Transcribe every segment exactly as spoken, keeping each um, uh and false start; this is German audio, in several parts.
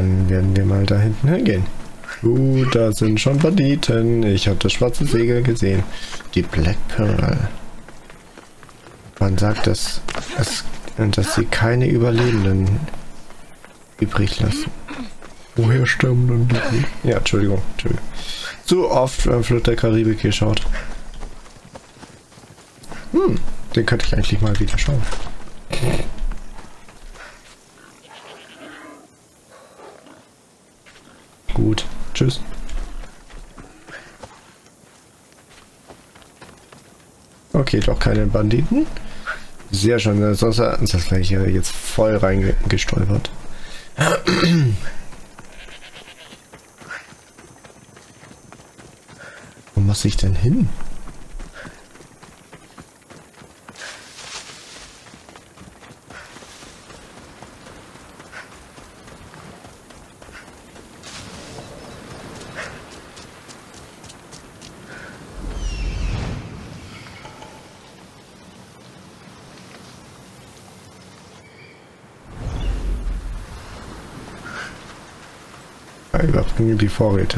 Dann werden wir mal da hinten hingehen. Uh, da sind schon Banditen. Ich habe das schwarze Segel gesehen. Die Black Pearl. Man sagt, dass, es, dass sie keine Überlebenden übrig lassen. Woher stammen dann die? Ja, Entschuldigung, Entschuldigung. Zu oft äh, Flucht der Karibik geschaut. Hm, den könnte ich eigentlich mal wieder schauen. Gut, tschüss. Okay, doch keine Banditen. Sehr schön, sonst, sonst wäre ich ja jetzt voll reingestolpert. Wo muss ich denn hin? Überbringe die Vorräte.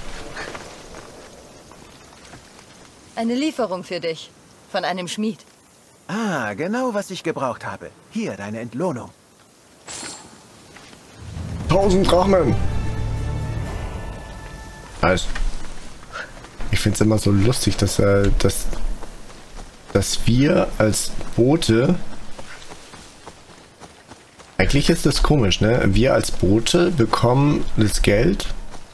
Eine Lieferung für dich. Von einem Schmied. Ah, genau was ich gebraucht habe. Hier, deine Entlohnung. Tausend Drachmen! Nice. Ich finde es immer so lustig, dass, äh, dass, dass wir als Boote... Eigentlich ist das komisch, ne? Wir als Boote bekommen das Geld,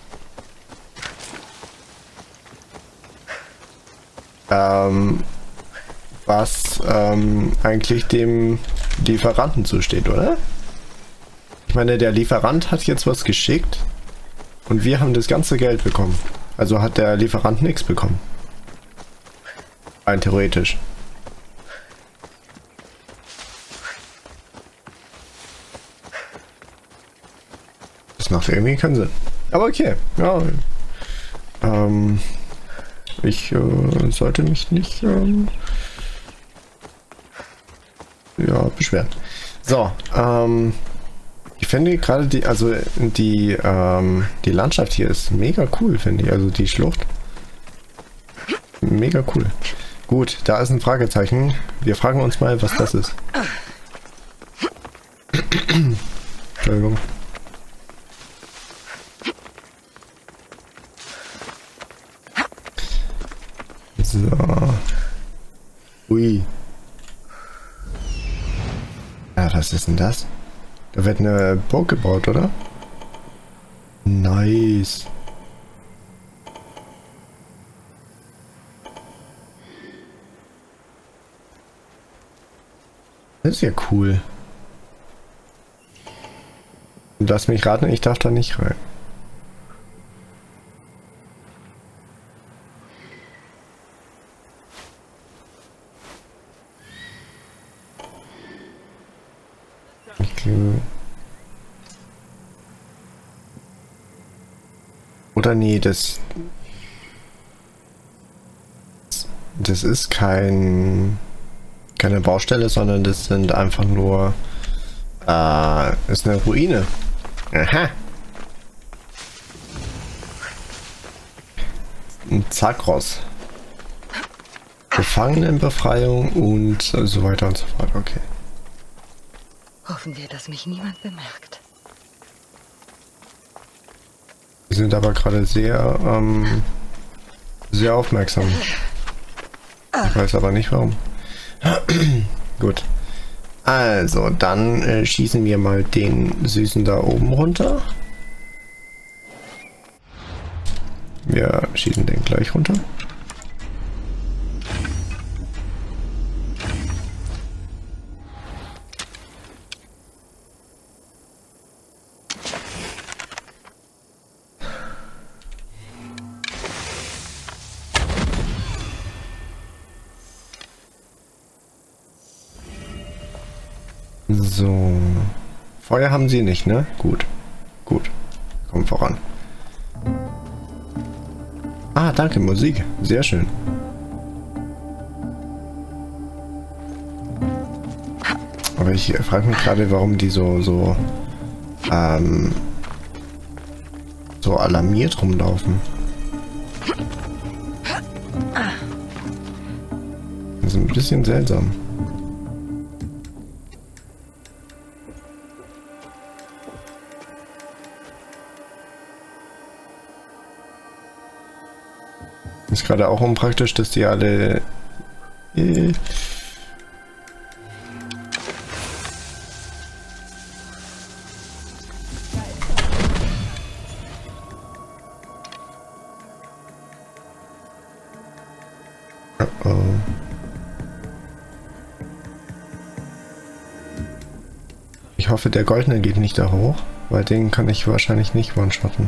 ähm, was ähm, eigentlich dem Lieferanten zusteht, oder? Ich meine, der Lieferant hat jetzt was geschickt und wir haben das ganze Geld bekommen. Also hat der Lieferant nichts bekommen. Rein theoretisch. Das macht irgendwie keinen Sinn. Aber okay. Ja. Ähm, ich äh, sollte mich nicht ähm, ja, beschweren. So, ähm, ich finde gerade die, also die, ähm, die Landschaft hier ist mega cool, finde ich. Also die Schlucht. Mega cool. Gut, da ist ein Fragezeichen. Wir fragen uns mal, was das ist. Entschuldigung. So. Ui. Ja, was ist denn das? Da wird eine Burg gebaut, oder? Nice. Das ist ja cool. Lass mich raten, ich darf da nicht rein. Oder nee, das... Das ist kein... keine Baustelle, sondern das sind einfach nur... Äh, ist eine Ruine. Aha. Ein Zakros. Gefangenenbefreiung und so weiter und so fort. Okay. Hoffen wir, dass mich niemand bemerkt. Wir sind aber gerade sehr, ähm, sehr aufmerksam. Ich weiß aber nicht warum. Gut. Also, dann äh, schießen wir mal den Süßen da oben runter. Wir schießen den gleich runter. So. Feuer haben sie nicht, ne? Gut. Gut. Kommt voran. Ah, danke, Musik. Sehr schön. Aber ich frage mich gerade, warum die so, so, ähm, so alarmiert rumlaufen. Das ist ein bisschen seltsam. Ist gerade auch unpraktisch, dass die alle... Äh oh oh. Ich hoffe, der Goldene geht nicht da hoch, weil den kann ich wahrscheinlich nicht one-shotten.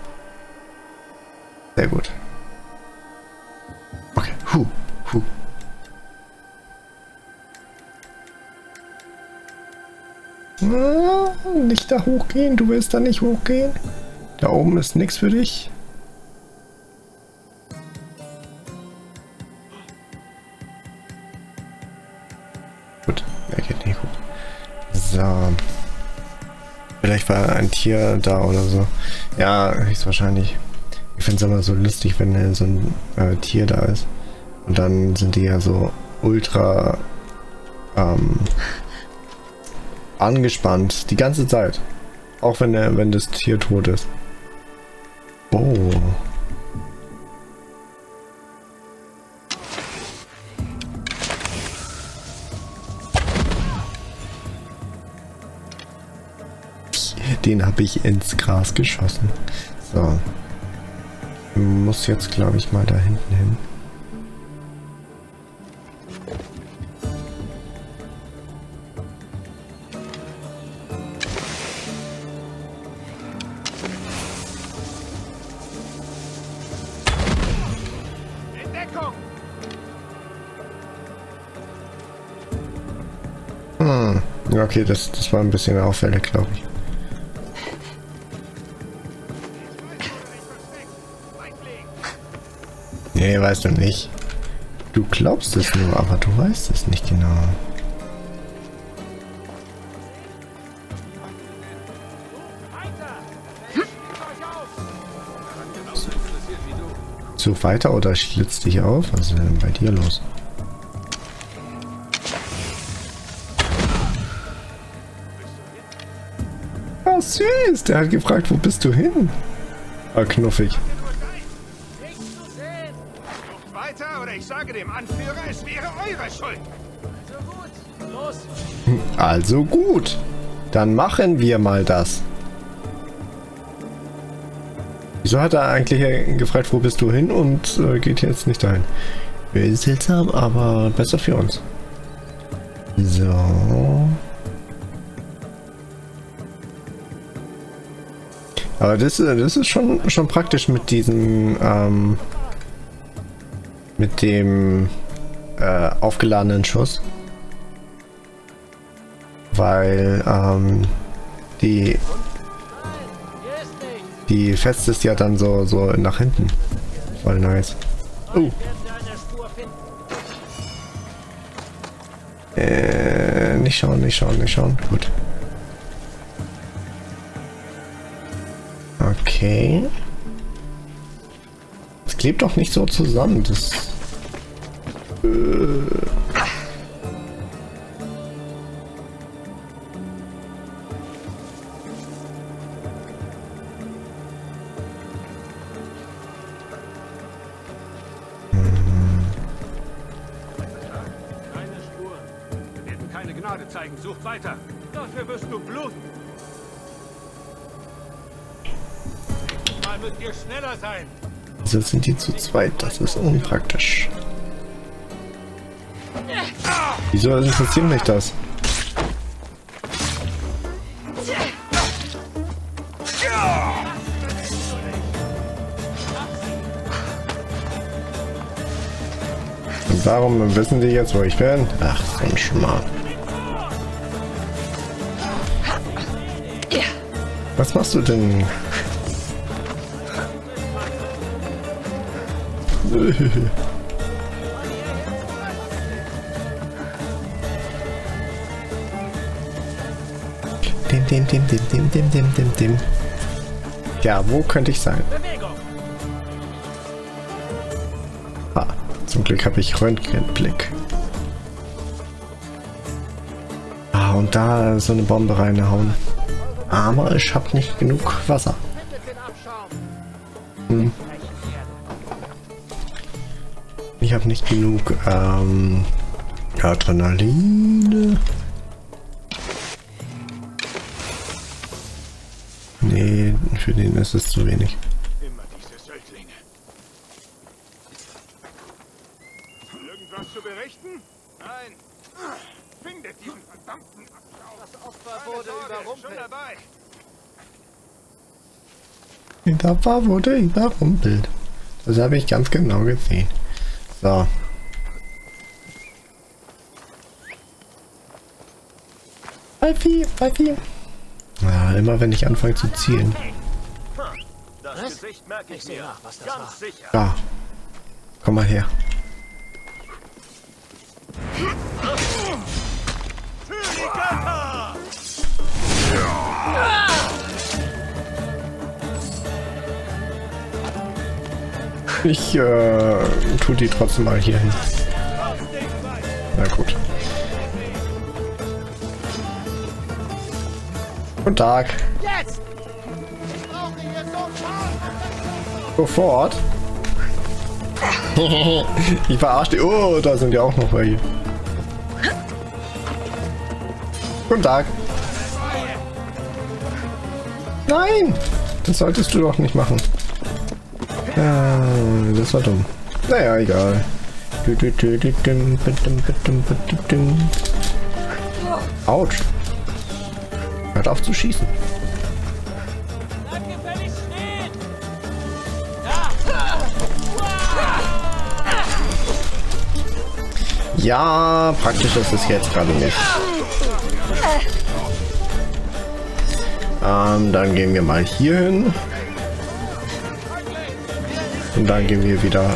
Sehr gut. Okay, huh, huh. Ah, nicht da hochgehen, du willst da nicht hochgehen. Da oben ist nichts für dich. Gut, er geht nicht hoch. So. Vielleicht war ein Tier da oder so. Ja, höchstwahrscheinlich. Ich finde es immer so lustig, wenn so ein äh, Tier da ist. Und dann sind die ja so ultra ähm, angespannt. Die ganze Zeit. Auch wenn, der, wenn das Tier tot ist. Oh. Den habe ich ins Gras geschossen. So. Ich muss jetzt, glaube ich, mal da hinten hin. Hm. Okay, das, das war ein bisschen auffällig, glaube ich. Nee, weißt du nicht. Du glaubst es nur, aber du weißt es nicht genau. So weiter oder schlitzt dich auf? Was ist denn bei dir los? Ah, süß! Der hat gefragt, wo bist du hin? Ah, knuffig. Oder ich sage dem Anführer, es wäre eure Schuld. Also gut, los. Also gut. Dann machen wir mal das. Wieso hat er eigentlich gefragt, wo bist du hin und äh, geht jetzt nicht dahin? Ist seltsam, aber besser für uns. So. Aber das, das ist schon, schon praktisch mit diesem... Ähm, mit dem äh, aufgeladenen Schuss, weil ähm, die die fest ist ja dann so so nach hinten. Voll nice. Oh. Äh, nicht schauen, nicht schauen, nicht schauen. Gut. Okay. Es klebt doch nicht so zusammen. Das. Äh. Keine Spur. Wir werden keine Gnade zeigen. Sucht weiter. Dafür wirst du bluten. Mal müsst ihr schneller sein. Wieso sind die zu zweit? Das ist unpraktisch. Wieso interessiert mich das? Und warum wissen die jetzt, wo ich bin? Ach, so ein Schmarrn. Was machst du denn? Dim, dim, dim, dim, dim, dim, dim, dim, dim. Ja, wo könnte ich sein? Ah, zum Glück habe ich Röntgenblick. Ah, und da so eine Bombe reinhauen. Aber ich habe nicht genug Wasser. Hm. Ich habe nicht genug ähm, Adrenalin. Nee, für den ist es zu wenig. Immer diese Söldlinge. Irgendwas zu berichten? Nein. Findet diesen verdammten Abschau. Das Opfer wurde überrumpelt. Schon dabei. Der Opfer wurde überrumpelt. Das habe ich ganz genau gesehen. So. Alfie, Alfie. Ja, immer wenn ich anfange zu zielen. Das Gesicht merke ich mir. Was das war. Sicher. Ja. Komm mal her. Ich äh, tue die trotzdem mal hier hin. Na gut. Guten Tag. Sofort. Ich verarsche die. Oh, da sind ja auch noch welche. Guten Tag. Nein! Das solltest du doch nicht machen. Ah, das war dumm. Naja, egal. Autsch. Hört auf zu schießen. Ja, praktisch ist es jetzt gerade nicht. Ähm, dann gehen wir mal hier hin. Und dann gehen wir wieder...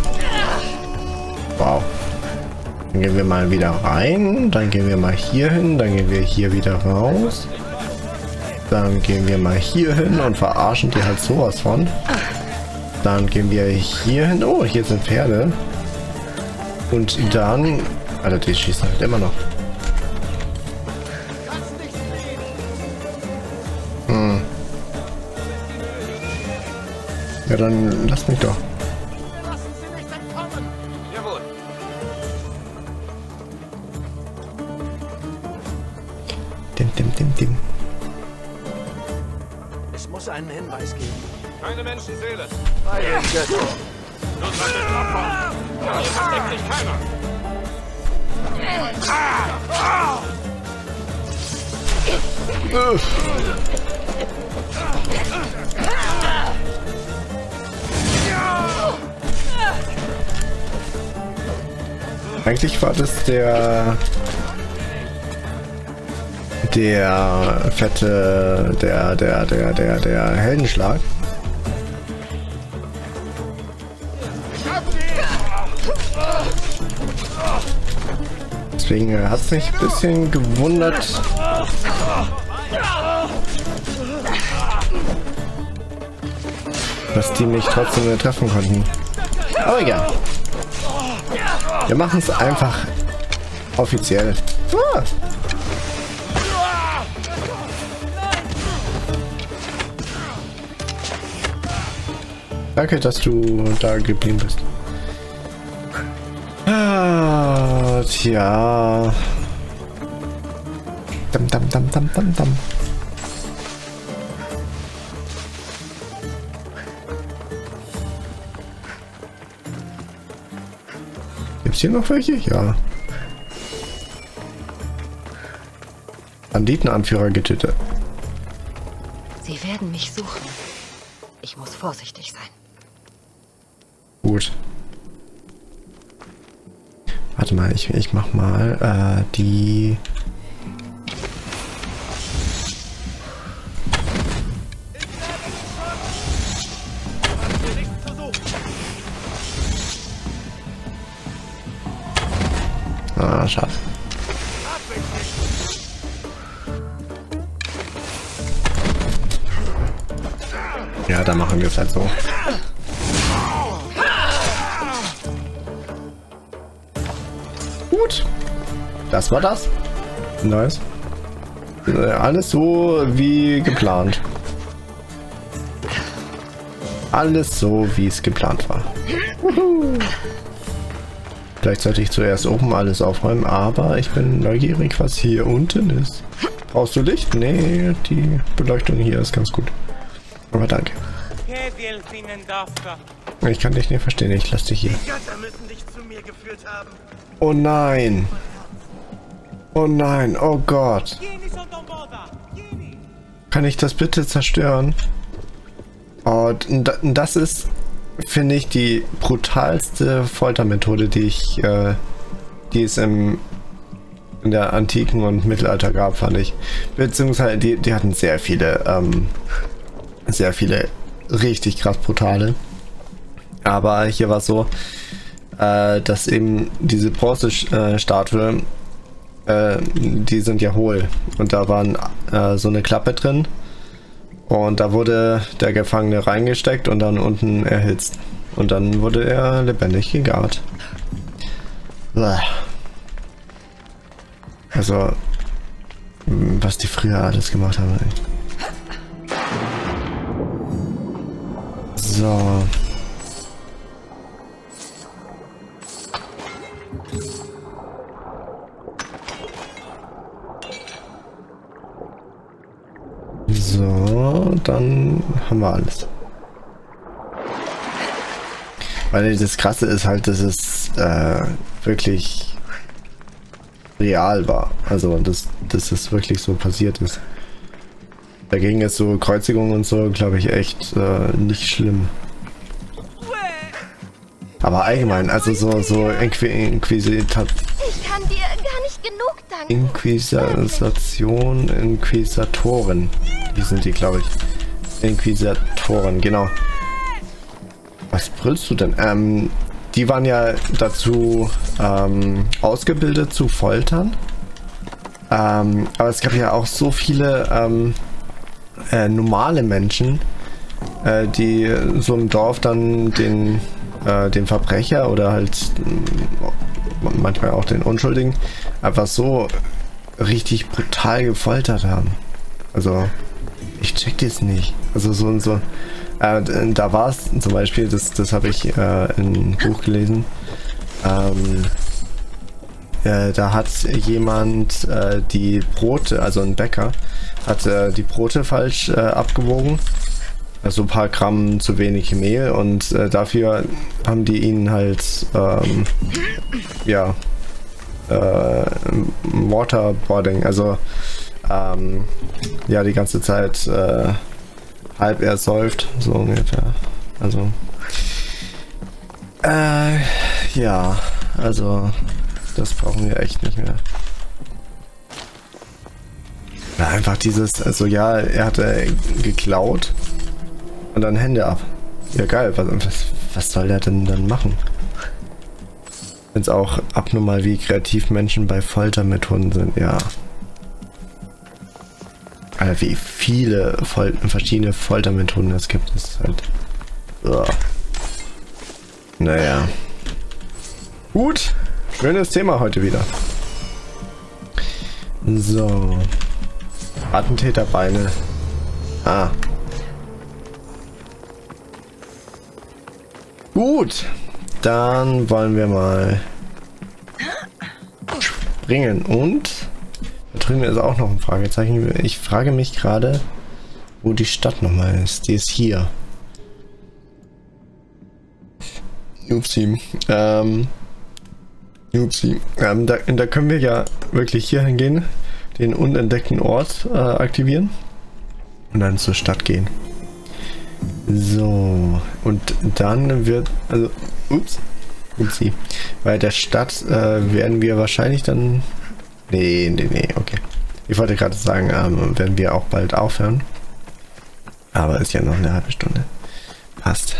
Wow. Dann gehen wir mal wieder rein. Dann gehen wir mal hier hin. Dann gehen wir hier wieder raus. Dann gehen wir mal hier hin und verarschen die halt sowas von. Dann gehen wir hier hin. Oh, hier sind Pferde. Und dann... Alter, die schießen halt immer noch. Hm. Ja, dann lass mich doch. Dim, dim, dim, dim. Es muss einen Hinweis geben. Keine Menschenseele. Bei den Göttern. Nun soll es abhauen. Hier versteckt sich keiner. Uff. Eigentlich war das der der fette der der der der der Heldenschlag. Deswegen hat es mich ein bisschen gewundert, dass die mich trotzdem nicht treffen konnten. Aber egal. Wir machen es einfach offiziell. Ah. Danke, dass du da geblieben bist. Ah, tja. Dam, dam, dam, dam, dam, dam. Gibt's hier noch welche? Ja. Banditenanführer getötet. Sie werden mich suchen. Ich muss vorsichtig sein. Gut. Warte mal, ich, ich mach mal äh, die... Ah, schade. Ja, dann machen wir es halt so. Gut. Das war das. Nice. Alles so wie geplant. Alles so, wie es geplant war. Uhu. Vielleicht sollte ich zuerst oben alles aufräumen, aber ich bin neugierig, was hier unten ist. Brauchst du Licht? Nee, die Beleuchtung hier ist ganz gut. Aber danke. Ich kann dich nicht verstehen, ich lasse dich hier. Die Götter müssen dich zu mir geführt haben. Oh nein. Oh nein, oh Gott. Kann ich das bitte zerstören? Oh, das ist, finde ich, die brutalste Foltermethode, die ich, äh, die es im, in der Antiken und Mittelalter gab, fand ich. Beziehungsweise, die, die hatten sehr viele, ähm, sehr viele richtig krass brutale. Aber hier war es so, äh, dass eben diese Bronzestatue, äh, die sind ja hohl. Und da waren äh, so eine Klappe drin. Und da wurde der Gefangene reingesteckt und dann unten erhitzt. Und dann wurde er lebendig gegart. Also, was die früher alles gemacht haben. So. So, dann haben wir alles. Weil das Krasse ist halt, dass es äh, wirklich real war. Also, dass, dass es wirklich so passiert ist. Dagegen ist so Kreuzigung und so, glaube ich, echt äh, nicht schlimm. Aber allgemein, also so, so Inqui Inquisitat... Ich kann dir gar nicht genug danken. Inquisition, Inquisitoren. Wie sind die, glaube ich? Inquisitoren, genau. Was brüllst du denn? Ähm, die waren ja dazu ähm, ausgebildet zu foltern. Ähm, aber es gab ja auch so viele ähm, äh, normale Menschen, äh, die so im Dorf dann den, äh, den Verbrecher oder halt äh, manchmal auch den Unschuldigen einfach so richtig brutal gefoltert haben. Also ich check das nicht. Also so und so. Äh, da war es zum Beispiel, das, das habe ich äh, in einem Buch gelesen. Ähm, äh, da hat jemand äh, die Brote, also ein Bäcker, hat äh, die Brote falsch äh, abgewogen. Also ein paar Gramm zu wenig Mehl und äh, dafür haben die ihn halt ähm, ja äh, Waterboarding, also ähm, ja die ganze Zeit äh, halb ersäuft, so ungefähr. Also äh, ja, also das brauchen wir echt nicht mehr. Ja, einfach dieses, also ja, er hatte geklaut und dann Hände ab. Ja geil, was, was soll der denn dann machen? Wenn es auch abnormal, wie kreativ Menschen bei Foltermethoden sind, ja. Alter, wie viele Fol verschiedene Foltermethoden es gibt, ist halt... Uah. Naja. Gut, schönes Thema heute wieder. So. Attentäterbeine. Ah. Gut, dann wollen wir mal springen und da drüben ist auch noch ein Fragezeichen. Ich frage mich gerade, wo die Stadt nochmal ist. Die ist hier. Upsi. Ähm, Upsi. Ähm, da, da können wir ja wirklich hier hingehen, den unentdeckten Ort äh, aktivieren und dann zur Stadt gehen. So, und dann wird, also, ups, upsi, bei der Stadt äh, werden wir wahrscheinlich dann, nee, nee, nee, okay. Ich wollte gerade sagen, ähm, werden wir auch bald aufhören, aber ist ja noch eine halbe Stunde. Passt.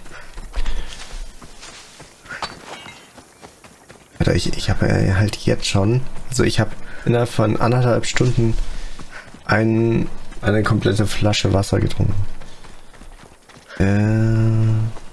Alter, ich, ich habe äh, halt jetzt schon, also ich habe innerhalb von anderthalb Stunden ein, eine komplette Flasche Wasser getrunken. Äh,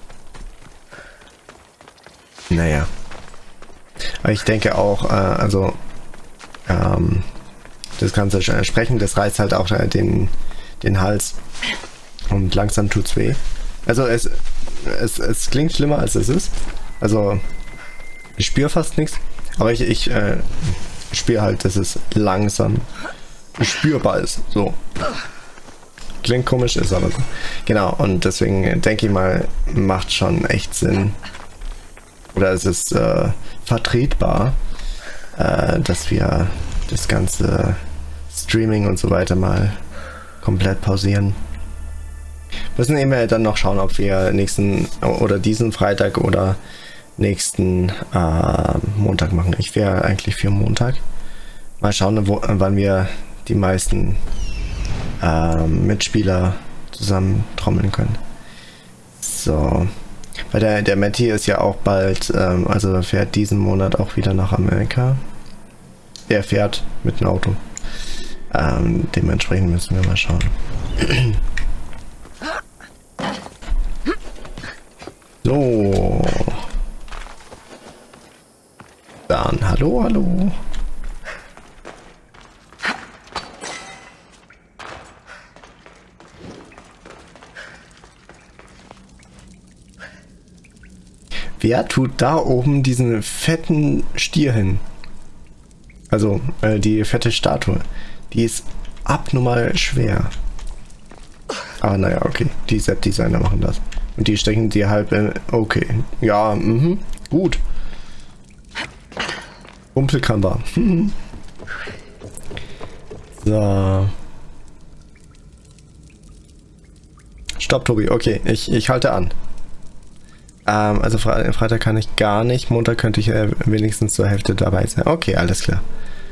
naja. Aber ich denke auch, äh, also ähm, das ganze Sprechen, das reißt halt auch äh, den, den Hals und langsam tut's weh. Also es, es, es klingt schlimmer als es ist. Also ich spüre fast nichts, aber ich, ich äh, spüre halt, dass es langsam spürbar ist. So. Klingt komisch, ist aber so. Genau, und deswegen denke ich mal, macht schon echt Sinn. Oder es ist äh, vertretbar, äh, dass wir das ganze Streaming und so weiter mal komplett pausieren. Müssen eben dann noch schauen, ob wir nächsten oder diesen Freitag oder nächsten äh, Montag machen. Ich wäre eigentlich für Montag. Mal schauen, wo, wann wir die meisten äh, Mitspieler zusammen trommeln können. So. Weil der, der Matti ist ja auch bald, ähm, also fährt diesen Monat auch wieder nach Amerika. Er fährt mit dem Auto. Ähm, dementsprechend müssen wir mal schauen. So. Dann hallo, hallo. Wer tut da oben diesen fetten Stier hin? Also, äh, die fette Statue. Die ist abnormal schwer. Aber naja, okay. Die Set-Designer machen das. Und die stecken die halb in... Okay. Ja, mhm. Gut. Rumpelkammer. So. Stopp, Tobi. Okay, ich, ich halte an. Ähm, also Fre Freitag kann ich gar nicht. Montag könnte ich äh, wenigstens zur Hälfte dabei sein. Okay, alles klar.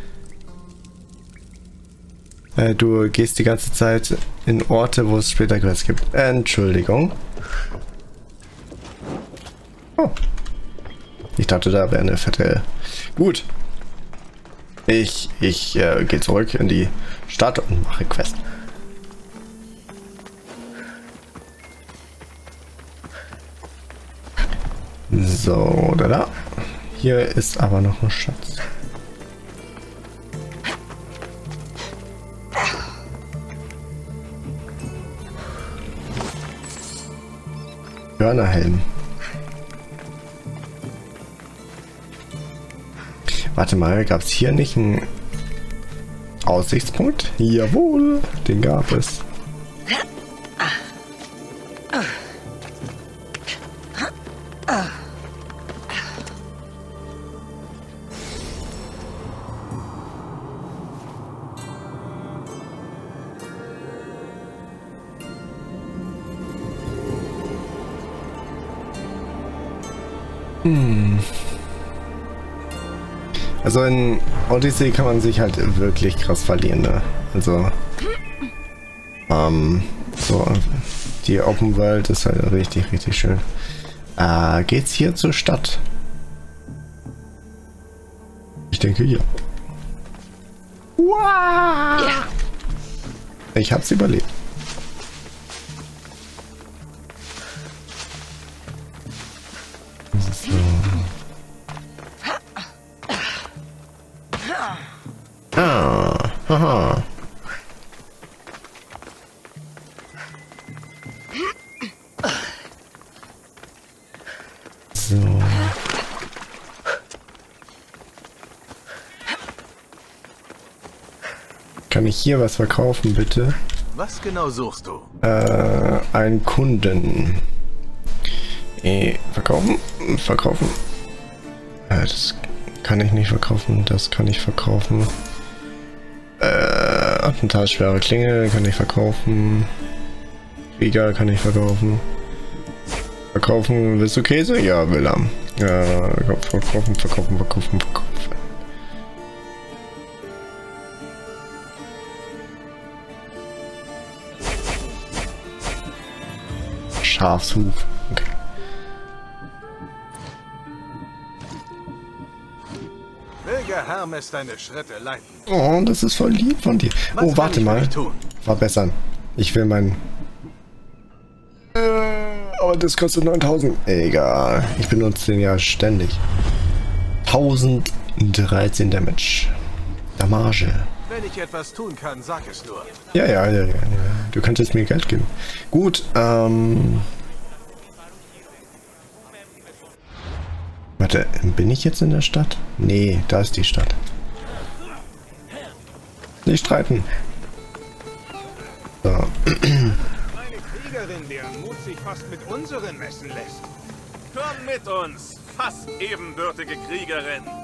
Äh, du gehst die ganze Zeit in Orte, wo es später Quests gibt. Äh, Entschuldigung. Oh. Ich dachte, da wäre eine fette... Gut. Ich, ich äh, gehe zurück in die Stadt und mache Quest. So, da, da. Hier ist aber noch ein Schatz. Hörnerhelm. Warte mal, gab es hier nicht einen Aussichtspunkt? Jawohl, den gab es. Hm. Also in Odyssey kann man sich halt wirklich krass verlieren, ne? Also ähm, so die Open World ist halt richtig, richtig schön. Äh, geht's hier zur Stadt? Ich denke ja. Wow! Ja. Ich hab's überlebt. So. Ah, haha. So. Kann ich hier was verkaufen, bitte? Was genau suchst du? Äh, einen Kunden. Eh, verkaufen? Verkaufen. Äh, das kann ich nicht verkaufen. Das kann ich verkaufen. Äh, Attentatschwere Klinge kann ich verkaufen. Krieger kann ich verkaufen. Verkaufen, willst du Käse? Ja, will er. Ja, verkaufen, verkaufen, verkaufen, verkaufen. Schafshuf. Okay. Möge Hermes deine Schritte leiten. Oh, das ist voll lieb von dir. Was oh, warte mal. tun? Verbessern. Ich will mein... Äh Oh, das kostet neuntausend. Egal. Ich benutze den ja ständig. tausenddreizehn Damage. Damage. Wenn ich etwas tun kann, sag es nur. Ja, ja, ja, ja, ja. Du könntest mir Geld geben. Gut, ähm... Warte, bin ich jetzt in der Stadt? Nee, da ist die Stadt. Nicht streiten. So. Eine Kriegerin, deren Mut sich fast mit unseren messen lässt. Komm mit uns, fast ebenbürtige Kriegerin.